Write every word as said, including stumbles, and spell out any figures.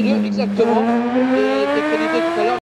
deux, exactement. Et t'es crédité tout à l'heure.